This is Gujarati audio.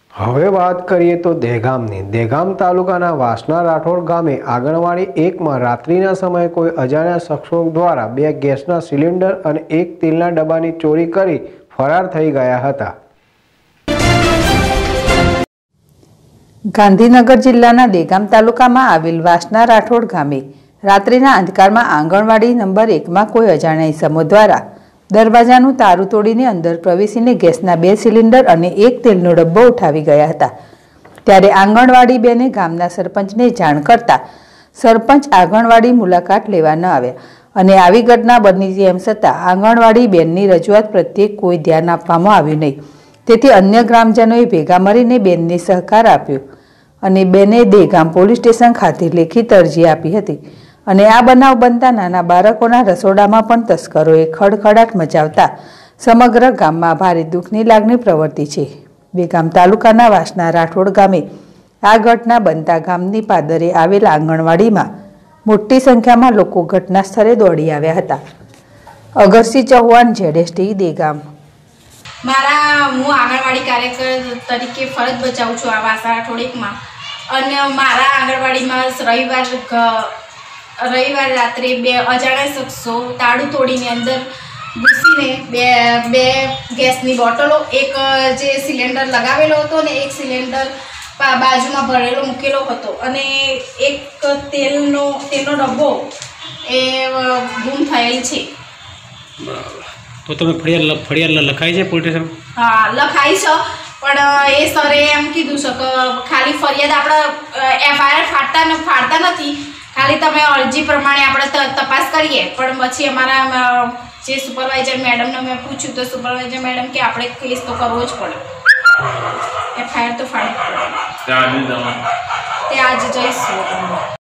હવે વાત કરીએ તો દહેગામની। દહેગામ તાલુકાના વાસણા રાઠોડ ગામે આંગણવાડી 1માં રાત્રિના સમયે કોઈ અજાણ્યા શખ્સો દ્વારા 2 ગેસના સિલિન્ડર અને 1 તેલના ડબ્બાની ચોરી કરી ફરાર થઈ ગયા હતા। ગાંધીનગર જિલ્લાના દહેગામ તાલુકામાં આવેલ વાસણા રાઠોડ ગામે રાત્રિના અંધકારમાં આંગણવાડી નંબર 1માં કોઈ અજાણ્યા ઇસમો દ્વારા દરવાજાનું તારું તોડીને અંદર પ્રવેશીને ગેસના 2 સિલિન્ડર અને 1 તેલનો ડબ્બો ઉઠાવી ગયા હતા। ત્યારે આંગણવાડી બેને ગામના સરપંચને જાણ કરતા સરપંચ આંગણવાડી મુલાકાત લેવા ન આવ્યા અને આવી ઘટના બની તેમ છતાં આંગણવાડી બેનની રજૂઆત પ્રત્યે કોઈ ધ્યાન આપવામાં આવ્યું નહીં। તેથી અન્ય ગ્રામજનોએ ભેગા મળીને બેનને સહકાર આપ્યો અને બેને દહેગામ પોલીસ સ્ટેશન ખાતે લેખિત અરજી આપી હતી અને આ બનાવ બનતા નાના બાળકોના રસોડામાં પણ તસ્કરોએ ખડખડાટ મચાવતા સમગ્ર ગામમાં ભારે દુઃખની લાગણી પ્રવર્તી છે। દહેગામ તાલુકાના વાસણા રાઠોડ ગામે આ ઘટના બનતા ગામની પાદરે આવેલા આંગણવાડીમાં મોટી સંખ્યામાં લોકો ઘટના સ્થળે દોડી આવ્યા હતા। અગરસિંહ ચૌહાણ, ZST દહેગામ। હું આંગણવાડી કાર્યકર તરીકે ફરજ બજાવું છું આ વાસણા રાઠોડ 1માં અને મારા આંગણવાડીમાં રવિવાર રાત્રે 2 અજાણ્યા શખ્સો તાળું તોડીને અંદર ઘૂસીને બે ગેસની બોટલો, એક જે સિલિન્ડર લગાવેલો હતો ને એક સિલિન્ડર બાજુમાં ભરેલો મૂકેલો હતો અને એક તેલનો ડબ્બો એ ગુમ થયેલ છે। તો તમે ફરિયાદ લખાઈ છે પોલીસ સ્ટેશન? હા, લખાઈ છે, પણ એ સરે એમ કીધું છે કે ખાલી ફરિયાદ આપણે FIR ફાડતા નથી, ખાલી તમે અરજી પ્રમાણે આપણે તપાસ કરીએ। પણ પછી અમારા જે સુપરવાઇઝર મેડમને મેં પૂછ્યું તો સુપરવાઇઝર મેડમ કે આપણે કેસ તો કરવો જ પડે, FIR તો ફાડવી પડે। તે આજે જઈશું।